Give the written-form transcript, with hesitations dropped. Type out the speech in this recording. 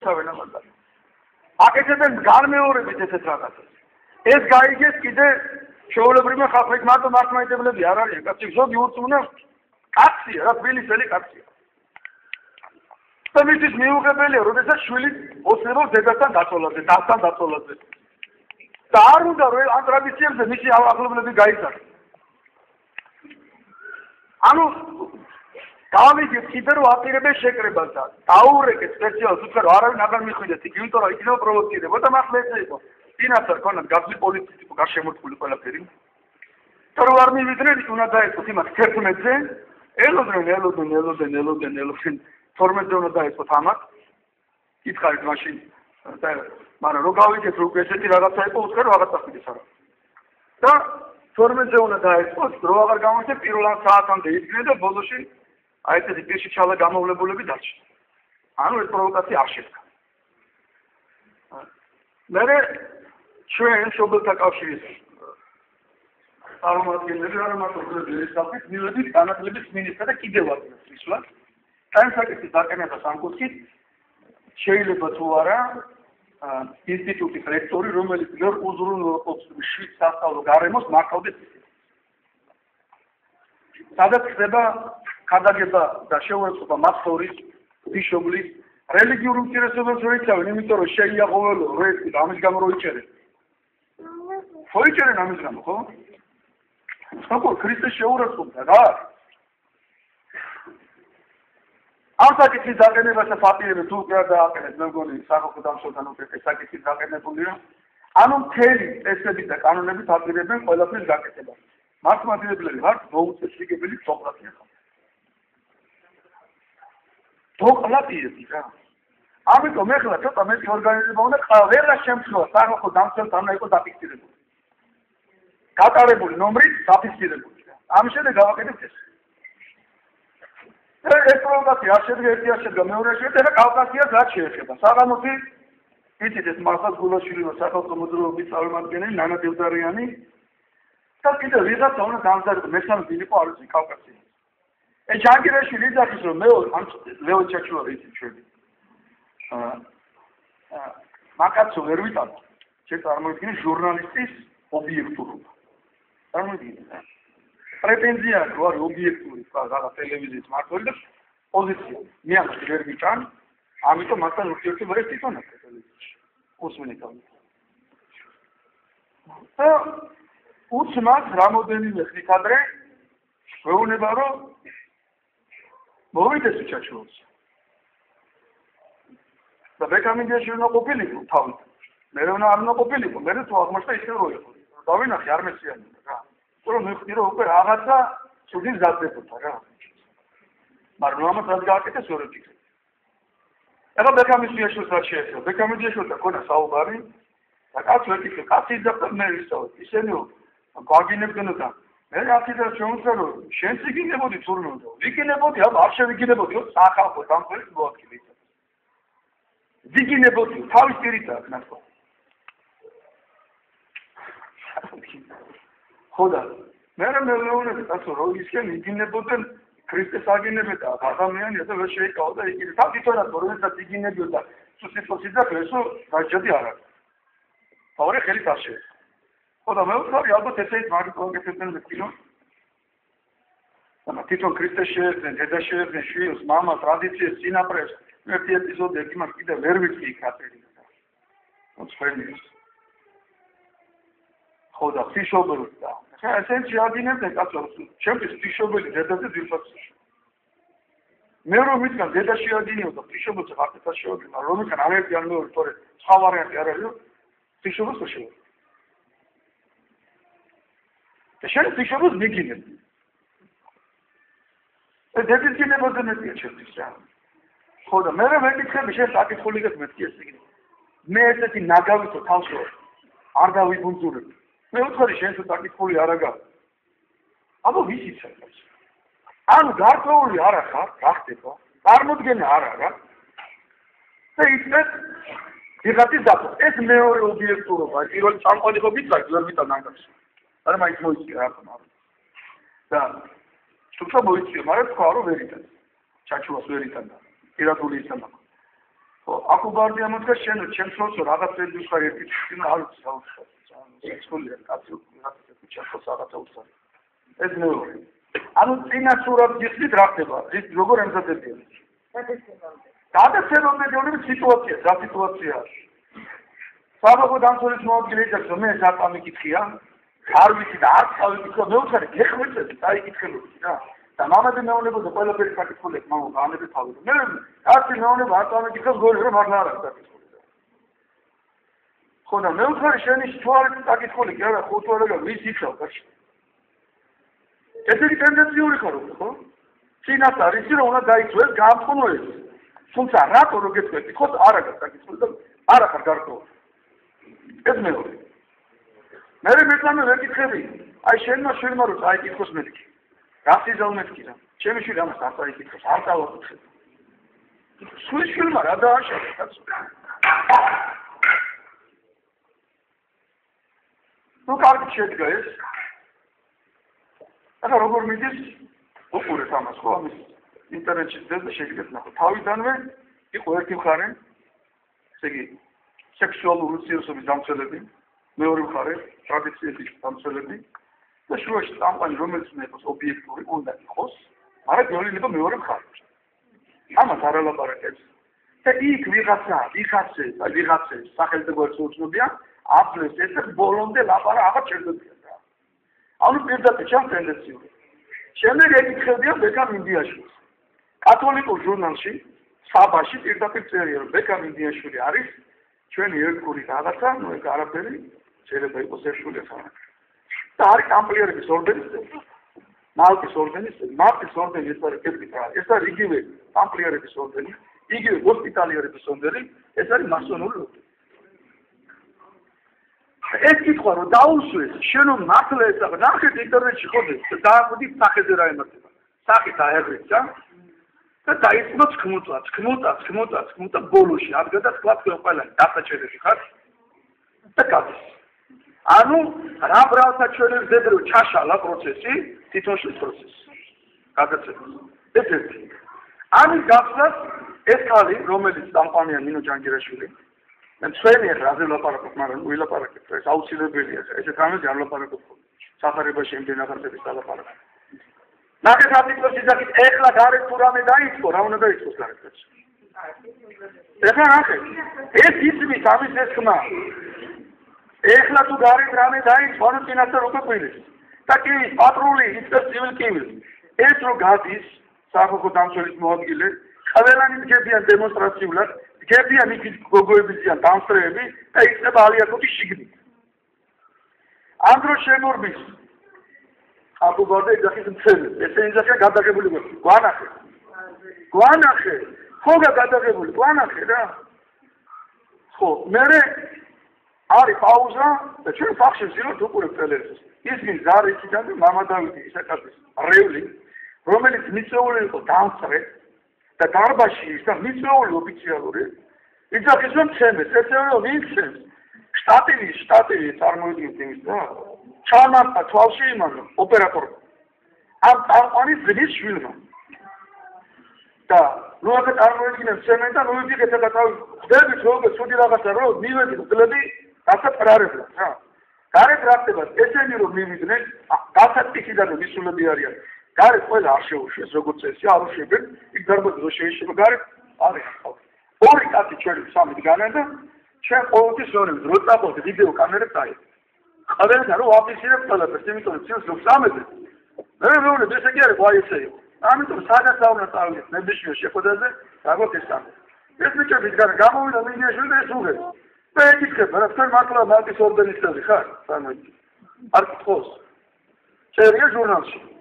იცავენ ამაზე. აკეთებენ განმეორებით ესეთ რაღაცას. ეს გაიგეს კიდე ჩვეულებრივმა ხალხმა მარტო მართლმადიდებლები არ არიან, კაცი ზოგი ურწმუნა კაცია, რა თბილისელი კაცია. და მისთვის მიუღებელია, როდესაც შვილი ოცნებობს დედასთან დაწოლაზე, დასთან დაწოლაზე. და არ უნდა რომ ამ ტრადიციებზე მისი ახლობლები გაიცანონ. ანუ გავიგეთ კიდე რომ აპირებენ შეკრებას და დაურეკეთ სპეციალს უცხო რომ არავინ აღარ მიხვიდეთ იქ, იმიტომ რომ იქნება პროვოცირება და მართლა ესე იყო. წინასწარ ქონათ გასული პოლიციის იყო გარშემორტყმული ყველაფერი. და რომ არ მივიდნენ, უნდა დაეწყოთ იმას 11-ზე, ელოდნენ 12-ზე უნდა დაეწყოთ ამას. ითხარით მაშინ და მაგრამ რო გავიგეთ რომ ესეთი რაღაცა იყო, უცხო რაღაცა ხიდეს არა. და 12-ზე უნდა დაეწყოთ, რო აღარ გამოსცეთ პირველ საათამდე იდგნენ და ბოლოში აი ესეთი პირში ჩალა გამოვლებულები დარჩნენ. ანუ ეს პროვოკაცია არ შედგა. მერე ჩვენ მშობელთა კავშირის წარმომადგენლები არ მარტო საფით მივედით განათლების მინისტრად და კიდევ ვაკეთებთ ისლა. საინსაკეთის დაკენებას ამ კუთხით შეიძლება თუ არა ინსტიტუტის რექტორი, რომელიც უზრუნველყოფს შვიდ სასწავლო გარემოს მართავდეს. სადაც ხდება ქადაგება და შეუერთება მაცხოვრის, ბიშობლის, რელიგიურ უმცირესობებს რო იცავენ, იმიტომ რომ შეიაღვევლო როექსი ამის გამო რო იჭერენ. ხო იჭერენ ამის გამო, ხო? ხო, ქრისტეს შეურაცხყოფდა რა? ამ საკითხის დაყენებასაც აპირებენ თუ რა დააყენეთ, მე მგონი სახალხო დამცველთან უკეთეს საკითხის დაყენებულია. ანუ მთელი წესებით და კანონებით აპირებენ ყველაფრის გაკეთებას. მართლმადიდებლები ვართ მოუწესრიგებელი დოკტრინაა. დოკლატიები რა. ამიტომ ეხლა ცოტა მეტი ორგანიზება უნდა ყველა შემთხვევა სახალხო დამცველთან უნდა იყოს დაფიქსირებული. გატარებული ნომრით დაფიქსირებული. ამის შემდეგ გავაკეთებთ ეს. ეს პროვოკაცია არ შედგა ერთი არ შედგა მეორე არ შედგა და კავკასიას რაც შეეხება. საღამოთი იცით ეს მართლაც გულაშვილმა სახალხო მოძრაობის წარმომადგენელი ნანა დევდარიანი და კიდევ ვიღაცა უნდა დამზადოს მესამე დილიკო არ ვიცი კავკასიაში. ჯანგირაშვილი იძახის რომ მე ლეო ჩაჩუარი იცით ჩვენი. მაკაცო ვერ ვიტანო. შენ წარმოიდგინე ჟურნალისტის ობიექტურობა. წარმოიდგინე. პრეტენზია რო არის ობიექტური რაღაც ტელევიზიის მმართველი და პოზიცია. მე ამას ვერ ვიტან, ამიტომ მასთან ურთიერთობა ეს თვითონაც ტელევიზიაში. უსმენთ ამ. და უცმად რამოდენიმე ხნით ადრე ვეუბნება რომ მოვიდეს უჩაჩულს. და ბეკამინდიაში უნდა ყოფილიყო თავით. მე უნდა არ უნდა ყოფილიყო, მე თუ აღმოჩნდა ისე რო იყო. დავინახე არ მესიანია რა. რომ მივხვდი რომ უკვე რაღაცა ცუდი ზარდებოდა რა. მაგრამ ამას რაც გააკეთეს ვერ ვფიქრე. ეხლა ბეკამინდიაში რაც შეეხება, ბეკამინდიაში და ქონა საუბარი და კაცი ვერ ვფიქრე, კაცი ძაფა მე ვისწავლე. ისინი გვაგინებდნენ და მე აქედან შემოწა რომ შენც იგინებოდი თურმეო. ვიგინებოდი, აბა არ შევიგინებოდიო სახალხო დამკვირვებლის მოადგილე. ვიგინებოდი თავის პირით აქ ნახო. ხოდა მე მეუბნები თასო რომ ისინი იგინებოდნენ ქრისტეს აგინებდა ადამიანია და ვერ შეიკავდა იგი თავ თვითონაც როდესაც იგინებდა სუსიფოსი და ესო დაჯადი არ არის. თავი ხელით არ შეეცდა. ხოდა მე ვთქვი ალბათ ესეც მაგ კონკრეტულ მეთქილო. და თვითონ ქრისტეს შეეძენ, დედა შეეძენ, შვილს, მამას, ტრადიციებს, წინაპრებს, ერთი ეპიზოდი იქ მას კიდე ვერ ვიცი კატერინა. მოწფენია. ხოდა ფიშობელს და ესენ შეადგინებდნენ კაცო, ჩემთვის ფიშობელი დედაზე ძირფასი. მე რომ მითქან დედა შეადგინებდა ფიშობელს ხარტას შეადგინა, რომ მითქან არ ერთი არ მეორე, თორე სხვა ვარიანტი არ არის, ფიშობელს შეადგინა. და შენ ფიშობელს მიგინებდი. დედის გინებოდნენ მეტია ჩემთვის რა. ხოდა მე რომ მეკითხები შენ საკითხულიგეთ მეთქი ეს იგი. მე ესეთი ნაგავითო თავშო არ დავიბუნძურებ. მე ვთქვი შენ თუ საკითხული არ აგა. აბა ვიცი საერთოდ. ანუ გარკვეული არ ახარ, რა ხდება? წარმოდგენა არ არა. და ისეთ ვიღაცის დაფო. ეს მეორე ობიექტურობა, პირველი წამყვანი ხო ვიცი, ვერ ვიტან ანგარს. არა მაინც მოიწია რა თქმა უნდა. და თუმცა მოიწია, მაგრამ თქვა რომ ვერ იტანს. ჩაჩულას ვერ იტანდა. პირადული იტანდა. აკუბარდია მოდგა შენ ჩემს როლს რაღაცები ვიხარ ერთი თქმა არის საუბრობ. სკოლია კაცი ჩახოს რაღაცა უცხო. ეს მეორე. ანუ წინა სურათ გიხდით რა ხდება? ის როგორ ემზადებიან? გადაცემამდე სიტუაცია, რა სიტუაციაა? საბაგო დამცველის მოადგილე იძახს რომ მე ზატა მიკითხია, არ ვიცი და არც ავიკითხო, მე ვუხარი გეხმეწები, დაიკითხებოდი რა. და მამადი მეუბნებოდა ყველაფერი საკითხულებს, მამა განები თავი. მე არც მეუბნება არ წამიკითხოს გოლი რომ არ არის საკითხული. ხო და მე ვუხარი შენი თუ არის საკითხული, კი არა, ხო თუ არა, ვის იცავ კაცი? ესეთი ტენდენციური ხარ ხო? წინათ არის რომ უნდა დაიცვეს გამწონოებს. თუმცა რატო რო გეტყვი, ხო არა გასაკითხული და არა ხარ გარკვეულ. ეს მეორე. მე მეცამე ვერ გითხები, აი შენმა შვილმა რო წაიკითხოს მეთქი. გასიზალ მეთქი რა. ჩემი შვილი ამას არ წაიკითხოს, არ დავაკითხებ. სულ შვილმა რა დააშავა კაცო. ნუ კარგი შედგა ეს. ახლა როგორ მიდის? უყურეთ ამას ხო ამის ინტერნეტში და შეგიძლიათ ნახოთ. თავიდანვე იყო ერთი მხარე, ესე იგი სექსუალური ურთიერთობის დამცველები, მეორე მხარე ტრადიციების დამცველები და შუაში წამყვანი რომელიც უნდა იყოს ობიექტური, უნდა იყოს, მაგრამ გეოლინება მეორე მხარე. ამას არ ალაპარაკებს. და იქ ვიღაცე სახელმწიფოებს უცნობია, აბლეს ეს ბოლომდე ლაპარა აღარ ჩერდებიან რა. ანუ პირდაპირ ჩემს ტენდენციური. შემდეგ ეკითხებია ბეკამ ინდიაში. კათოლიკურ ჟურნალში საბაში პირდაპირ წერია რომ ბეკამ ინდიაშვილი არის ჩვენი ერთგული რაღაცა, ნუ ეგ არაფერი შეიძლება იყოს ერთგული ხარ. და არის ტამპლიერების ორდენის წევრი. მალტის ორდენი ეს არის კეთილი. ეს არის იგივე ტამპლიერების ორდენი, იგივე ჰოსპიტალიერების ორდენი, ეს არის მასონური ორდენი. ეს კითხვა რომ დაუსვეს, შენ რომ მართლა ეს ნახეთ ინტერნეტში ხოდეს, დააკვირდით სახეზე რა ემართება. სახით აერგეთ რა. და დაიწყო ქმუტა ბოლოში ადგა და თქვა თქვენ ყველანი დასაჭერები ხართ და გადის. ანუ რა ბრალსაჩვენებს ზედრო ჩაშალა პროცესი, თვითონშიც პროცესი. გადაცემა. ეს ერთი. ამის გახსნას ეს ხალი, რომელიც წამყვანია ნინო ჯანგირაშვილი, მე ჩვენი რაზე ლაპარაკობ, მაგრამ ვილაპარაკებ, ეს აუცილებელია. ესეთ რამეს არ ლაპარაკობ. სახარებაში იმდენ აღარწების ლაპარაკობ. ნახეთ არტიკლს იძახით, ეხლა გარეთ თუ რამე დაიწყო, რა უნდა დაიწყოს გარეთ? ეხლა ნახეთ, ეს ისმის ამის ეს ხმა. ეხლა თუ გარეთ რამე დაიწყო, ანუ წინასწარ უკვე ყვირის. და კი პატრული იწყებს ცივილ კივილს. ეს რო გადის საფეხო დამცველის მოადგილე, ყველანი დგებიან დემონსტრაციულად, დგებიან იქით გოგოებისგან დამსწრეები და იწყება ალიაკოტის შიგნით. ამ დროს შემორბის აკუბარდა იძახის მცემი. ესე იძახია გადაღებული გვანახე. ხო გადაღებული, გვანახე რა. ხო, მერე არის პაუზა და ჩვენ ფახში ვზილოთ უყურებ ტელევიზორს. ისმის ზარი იქიდან და მამა დავითი ისაკაცის რევლი, რომელიც მიწვეული იყო დამსწრე და დარბაზში ის და მიწვეული ოფიციალური იძახის რომ მცემეს, ესეო ვინ მცემს? შტატივი წარმოიდგინეთ იმის და ჩამართა თვალში იმანო ოპერატორი. ამ წამყვანის ძმის შვილმა. და ნუ ახლა წარმოიდგინეთ მცემენ და ნუ ვიგეთ და ხდებით როგორ ცუდი რაღაცა რომ მივედით კლები რაცა პრარებდა რა. გარეთ რა ხდება? ესენი რომ მივიდნენ, გასაწიხიდან მისულები არიან. გარეთ ყველა არ შეუშვეს როგორც წესი, არ უშვებენ, იქ დარბაზი რო შეიშება გარეთ არის. ორი კაცი ჩვენი სამი დგანან და ჩვენ ყოველთვის ვორემ რო წაყოთ ვიდეო კამერებს აიღეთ. ყველგან რომ აფიქსირებ ყველაფერს, იმიტომ რომ ცილს რომ სამეზე. მე მეუბნები ესე კი არის, აი ესე იყო. ამიტომ სადაც უნდა წავიდეთ ნებისმიერ შეხვედრაზე, დაგვაქვს ეს კამერა. ეს ბიჭები დგან გამოვიდა მინიაში და ეს უღებს. და ეკითხება, რა თქვენ მართლა მალტის ორდენის წევრი ხარ? წარმოიდგინე. არ გითხოს. წერია ჟურნალში.